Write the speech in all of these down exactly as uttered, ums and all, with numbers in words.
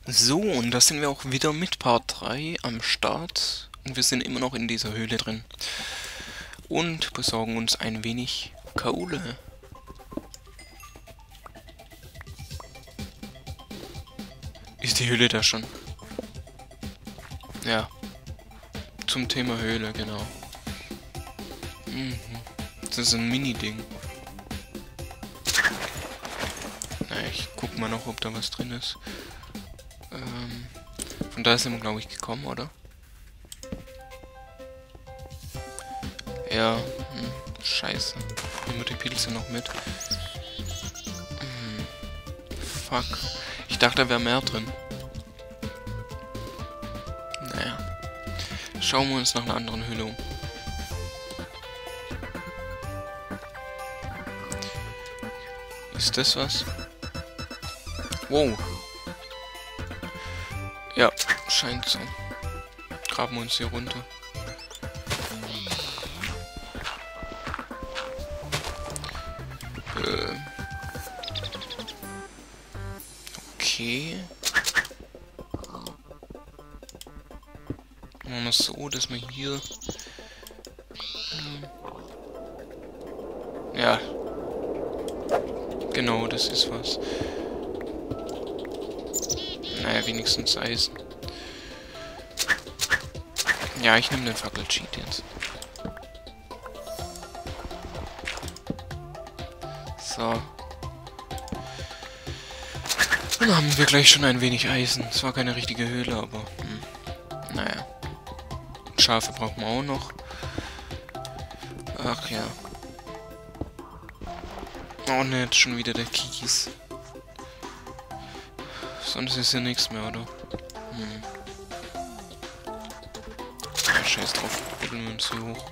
So, und da sind wir auch wieder mit Part drei am Start. Und wir sind immer noch in dieser Höhle drin. Und besorgen uns ein wenig Kohle. Ist die Höhle da schon? Ja. Zum Thema Höhle, genau. Mhm. Das ist ein Mini-Ding. Na, ich guck mal noch, ob da was drin ist. Ähm, von da sind wir, glaube ich, gekommen, oder? Ja, hm, scheiße. Nehmen wir die Pilze noch mit. Hm, fuck. Ich dachte, da wäre mehr drin. Naja. Schauen wir uns nach einer anderen Höhle um. Ist das was? Wow. Ja, scheint so. Graben wir uns hier runter. Äh. Okay. Machen wir es so, dass wir hier... Ja. Genau, das ist was. Naja, wenigstens Eisen. Ja, ich nehme den Fackel-Cheat jetzt. So. Dann haben wir gleich schon ein wenig Eisen. Es war keine richtige Höhle, aber... Hm, naja. Schafe brauchen wir auch noch. Ach ja. Oh ne, jetzt schon wieder der Kies. Sonst ist ja nichts mehr, oder? Hm. Ja, scheiß drauf, buddeln wir uns hier hoch.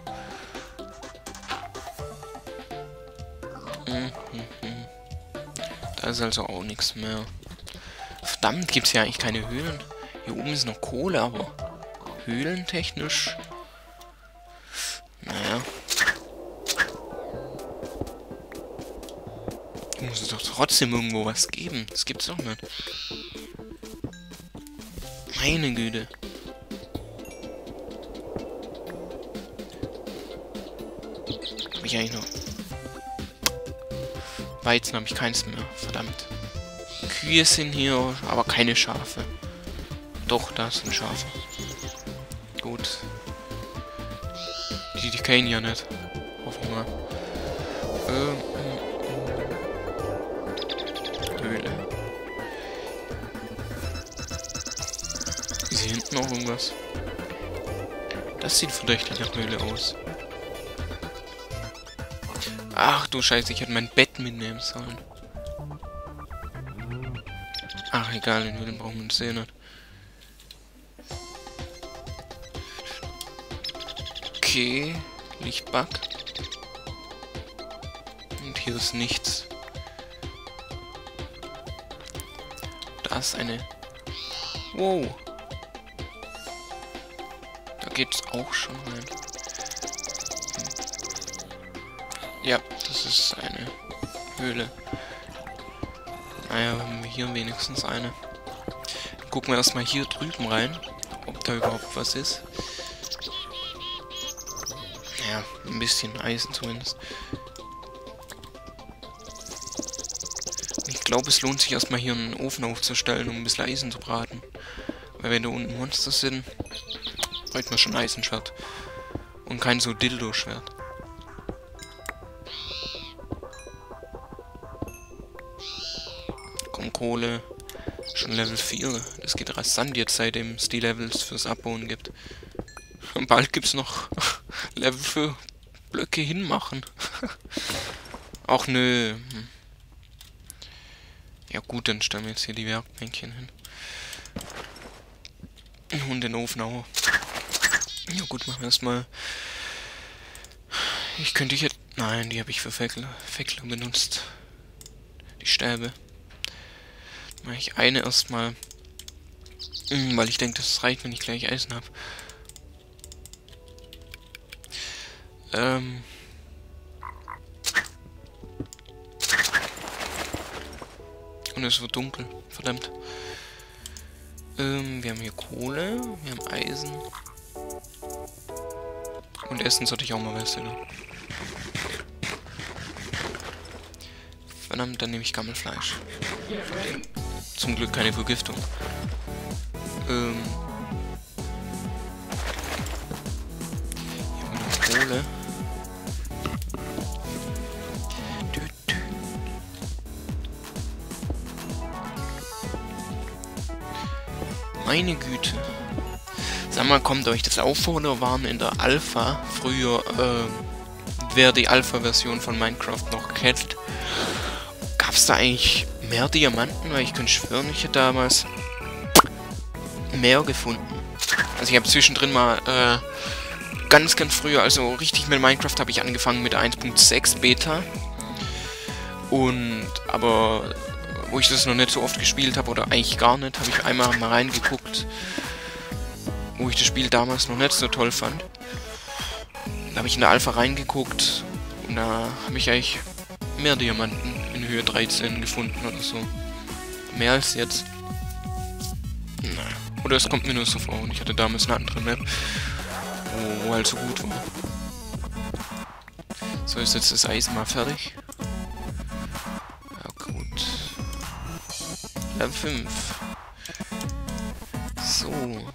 Hm, hm, hm. Da ist also auch nichts mehr. Verdammt, gibt es ja eigentlich keine Höhlen. Hier oben ist noch Kohle, aber höhlentechnisch... Naja. Muss es doch trotzdem irgendwo was geben. Das gibt's doch nicht. Meine Güte. Hab ich eigentlich noch... Weizen habe ich keins mehr. Verdammt. Kühe sind hier, aber keine Schafe. Doch, da sind Schafe. Gut. Die, die kennen ja nicht. Hoffen wir mal. Ähm, Höhle. Ist hier hinten noch irgendwas? Das sieht verdächtig nach Höhle aus. Ach du Scheiße, ich hätte mein Bett mitnehmen sollen. Ach egal, in Höhlen brauchen wir uns sehen nicht. Okay, Lichtbug. Und hier ist nichts. Da ist eine... Wow. Da geht's auch schon rein. Ja, das ist eine Höhle. Naja, haben wir hier wenigstens eine. Dann gucken wir erstmal hier drüben rein, ob da überhaupt was ist. Ja, ein bisschen Eisen zumindest. Ich glaube, es lohnt sich erstmal hier einen Ofen aufzustellen, um ein bisschen Eisen zu braten. Weil wenn da unten Monster sind, bräuchten wir schon Eisenschwert. Und kein so Dildo-Schwert. Komm, Kohle. Schon Level vier. Das geht rasant jetzt, seitdem es die Levels fürs Abbauen gibt. Und bald gibt es noch Level für Blöcke hinmachen. Ach nö. Ja gut, dann stellen wir jetzt hier die Werkbänkchen hin. Und den Ofen auch. Ja gut, machen wir erstmal. Ich könnte hier... Nein, die habe ich für Feckler, Feckler benutzt. Die Stäbe. Mache ich eine erstmal. Weil ich denke, das reicht, wenn ich gleich Eisen habe. Ähm... Und es wird dunkel. Verdammt. Ähm, wir haben hier Kohle, wir haben Eisen. Und Essen sollte ich auch mal wissen. Verdammt, dann nehme ich Gammelfleisch. Zum Glück keine Vergiftung. Ähm. Hier haben wir noch Kohle. Meine Güte. Sag mal, kommt euch das auch vor oder waren in der Alpha früher, äh, wer die Alpha-Version von Minecraft noch kennt, gab es da eigentlich mehr Diamanten? Weil ich könnte schwören, ich hätte damals mehr gefunden. Also ich habe zwischendrin mal, äh, ganz, ganz früher, also richtig mit Minecraft habe ich angefangen mit eins Punkt sechs Beta. Und, aber wo ich das noch nicht so oft gespielt habe, oder eigentlich gar nicht, habe ich einmal mal reingeguckt, wo ich das Spiel damals noch nicht so toll fand. Da habe ich in der Alpha reingeguckt und da habe ich eigentlich mehr Diamanten in Höhe dreizehn gefunden oder so. Mehr als jetzt. Naja. Oder es kommt mir nur so vor und ich hatte damals eine andere Map, wo, wo halt so gut war. So, ist jetzt das Eisen mal fertig. Ja gut. Level fünf. So.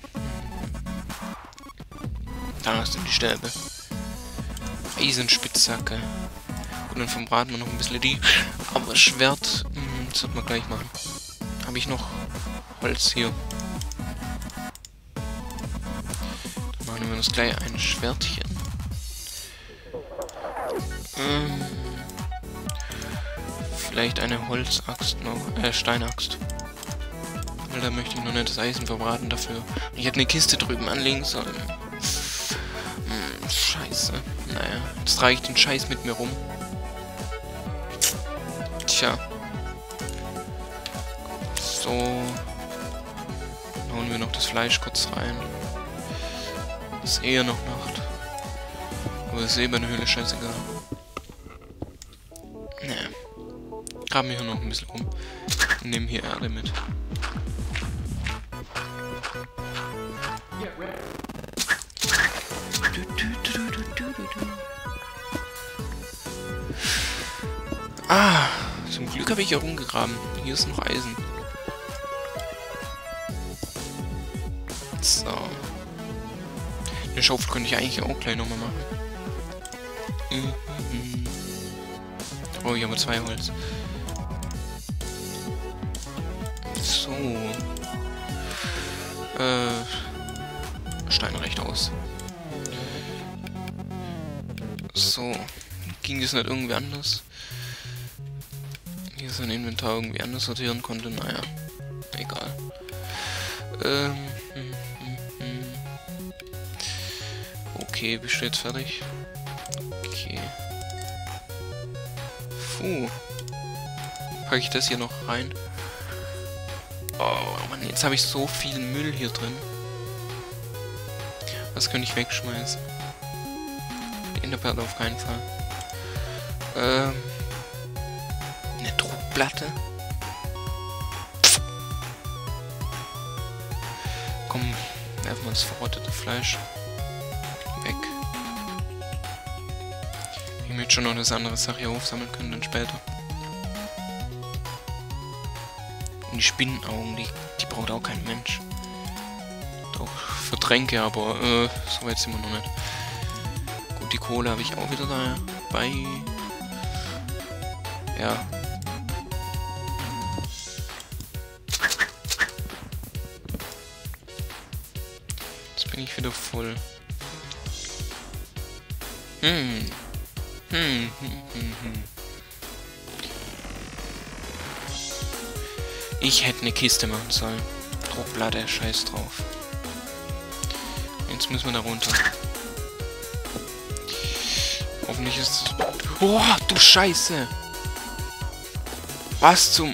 Da sind die Stäbe. Eisenspitzhacke. Und dann verbraten wir noch ein bisschen die. Aber Schwert, mh, das sollten wir gleich machen. Habe ich noch Holz hier. Dann machen wir uns gleich ein Schwertchen. Ähm, vielleicht eine Holzaxt noch. Äh, Steinaxt. Weil da möchte ich noch nicht das Eisen verbraten dafür. Ich hätte eine Kiste drüben anlegen sollen. Hm, scheiße. Naja, jetzt trage ich den Scheiß mit mir rum. Tja. So. Dann hauen wir noch das Fleisch kurz rein. Ist eher noch Nacht. Aber ist eh bei der Höhle scheißegal. Naja. Graben wir hier noch ein bisschen rum. Und nehmen hier Erde mit. Ah, zum Glück habe ich hier rumgegraben. Hier ist noch Eisen. So. Eine Schaufel könnte ich eigentlich auch gleich nochmal machen. Mhm. Oh, ich habe zwei Holz. So. Äh. Stein reicht aus. So. Ging das nicht irgendwie anders? Hier sein Inventar irgendwie anders sortieren konnte, naja. Egal. Ähm. Hm, hm, hm. Okay, bist du jetzt fertig? Okay. Puh. Packe ich das hier noch rein? Oh Mann, jetzt habe ich so viel Müll hier drin. Was könnte ich wegschmeißen? Die Enderperle auf keinen Fall. Ähm. Eine Druckplatte. Komm, werfen wir das verrottete Fleisch weg. Ich möchte schon noch eine andere Sache hier aufsammeln können, dann später. Und die Spinnenaugen, die, die braucht auch kein Mensch. Doch, für Tränke, aber äh, so weit sind wir noch nicht. Gut, die Kohle habe ich auch wieder dabei. Ja. Jetzt bin ich wieder voll. Hm. Hm, hm, hm, hm. Ich hätte eine Kiste machen sollen. Druckplatte, scheiß drauf. Jetzt müssen wir da runter. Hoffentlich ist es... Oh, du Scheiße! Was zum...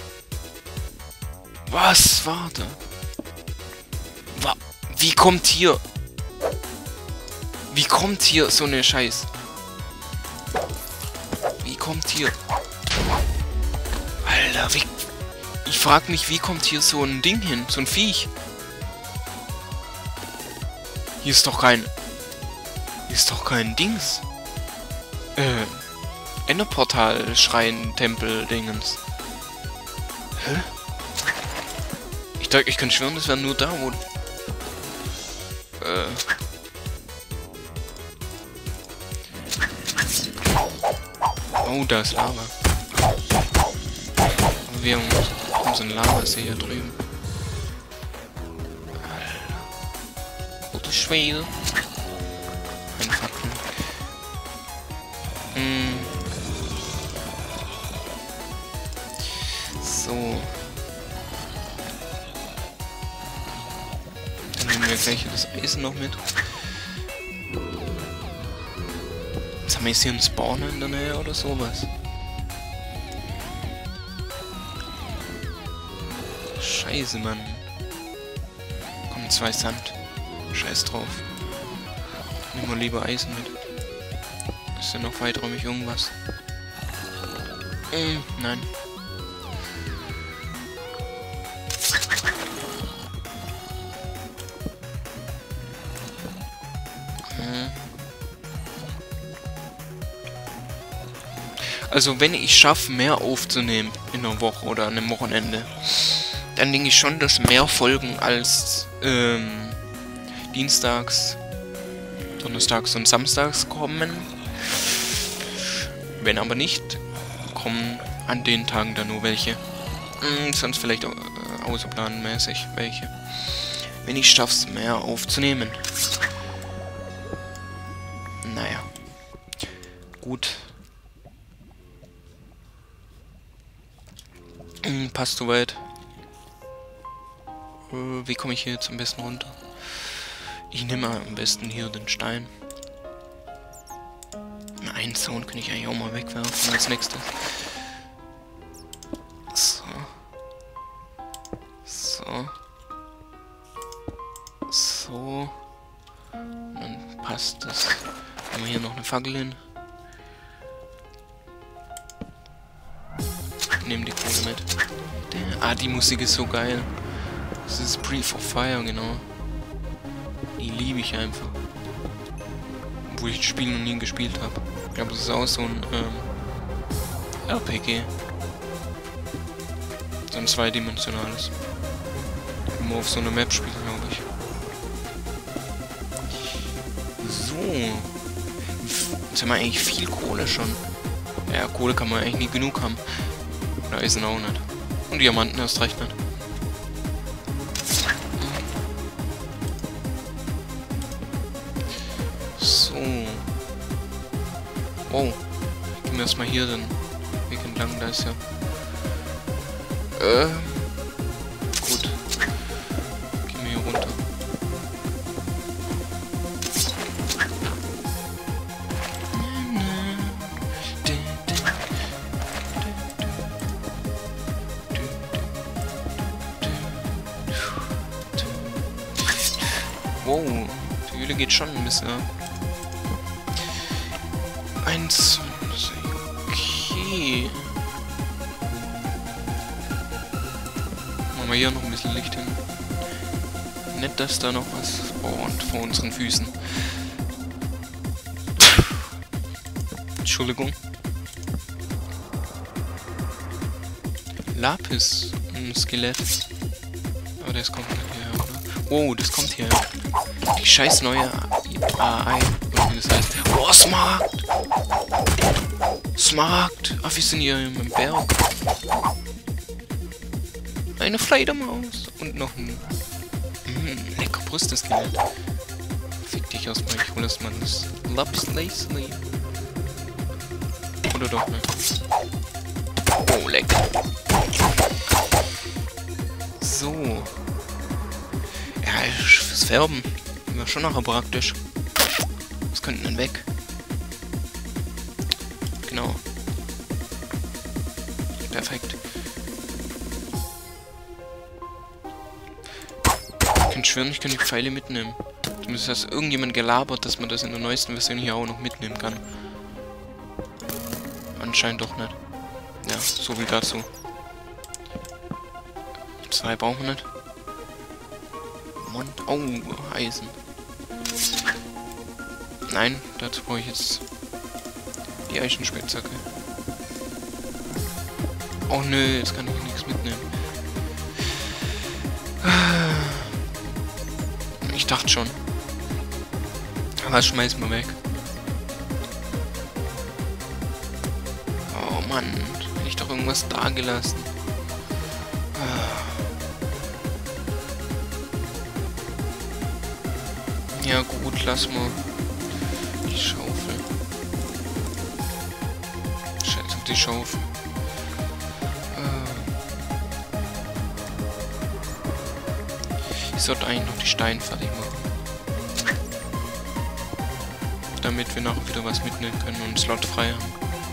Was war da? Wa Wie kommt hier... Wie kommt hier so eine Scheiß... Wie kommt hier... Alter, wie... Ich frag mich, wie kommt hier so ein Ding hin? So ein Viech. Hier ist doch kein... Hier ist doch kein Dings. Äh... Enderportal, Schrein, Tempel, Dingens. Hä? Ich dachte, ich könnte schwören, das wäre nur da, wo... Äh... Oh, da ist Lava. Aber wir haben, haben so einen Lavasee hier drüben. Alter Schwede. Ein Fackel. Hm. So. Dann nehmen wir gleich das Eisen noch mit. Jetzt haben wir jetzt hier einen Spawner in der Nähe oder sowas. Scheiße, Mann. Kommen zwei Sand. Scheiß drauf. Nehmen wir lieber Eisen mit. Ist denn noch weiträumig irgendwas? Äh, nein. Also wenn ich schaffe, mehr aufzunehmen in einer Woche oder an einem Wochenende, dann denke ich schon, dass mehr Folgen als ähm, Dienstags, Donnerstags und Samstags kommen. Wenn aber nicht, kommen an den Tagen dann nur welche. Hm, sonst vielleicht äh, außerplanmäßig welche. Wenn ich schaffe, mehr aufzunehmen. Naja. Gut. Hm, passt soweit. Äh, wie komme ich hier jetzt am besten runter? Ich nehme am besten hier den Stein. Einen Zaun kann ich eigentlich auch mal wegwerfen als nächstes. So. So. So. Und dann passt das. Haben wir hier noch eine Fackel hin. Nehmen die Kohle mit. Ah, die Musik ist so geil. Das ist Breath of Fire, genau. Die liebe ich einfach. Obwohl ich das Spiel noch nie gespielt habe. Ich glaube, das ist auch so ein ähm, R P G. So ein zweidimensionales. Immer auf so einer Map spielen, glaube ich. So. Jetzt haben wir eigentlich viel Kohle schon. Ja, Kohle kann man eigentlich nie genug haben. Oder Eisen auch nicht. Und Diamanten erst recht nicht. So. Oh. Gehen wir erstmal hier den Weg entlang, da ist ja. Ähm. Gut. Gehen wir hier runter. Wow, die Höhle geht schon ein bisschen. Eins. Okay. Machen wir hier noch ein bisschen Licht hin. Nett, dass da noch was spawnt vor unseren Füßen. Entschuldigung. Lapis. Ein Skelett. Aber das kommt nicht hierher, oder? Oh, das kommt hierher. Die scheiß neue A I. Oder wie das heißt. Oh, Smaragd! Smaragd! Ach, wir sind hier im Berg. Eine Fledermaus. Und noch ein... Mm, lecker Brüsteskelett. Fick dich erstmal, ich hol erstmal das Lapis Lazuli. Oder doch nicht? Oh, lecker. So. Ja, fürs Färben. Wäre schon nachher praktisch. Was könnten denn weg? Genau. Perfekt. Ich könnte schwören, ich könnte die Pfeile mitnehmen. Zumindest hat irgendjemand gelabert, dass man das in der neuesten Version hier auch noch mitnehmen kann. Anscheinend doch nicht. Ja, so wie dazu. Zwei brauchen wir nicht. Mann. Oh, Eisen. Nein, dazu brauche ich jetzt die Eichenspitzhacke. Oh nö, jetzt kann ich nichts mitnehmen. Ich dachte schon. Aber das schmeißen wir weg. Oh Mann, hätte ich doch irgendwas da gelassen. Ja gut, lass mal die Schaufel. Scheiß auf die Schaufel. Ich sollte eigentlich noch die Steine fertig machen. Damit wir nachher wieder was mitnehmen können und einen Slot frei haben.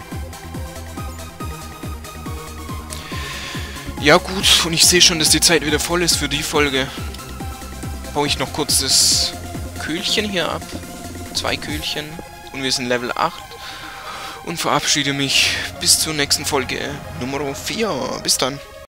Ja gut, und ich sehe schon, dass die Zeit wieder voll ist für die Folge. Baue ich noch kurz das Kühlchen hier ab. Zwei Kühlchen. Und wir sind Level acht. Und verabschiede mich bis zur nächsten Folge Nummer vier. Bis dann.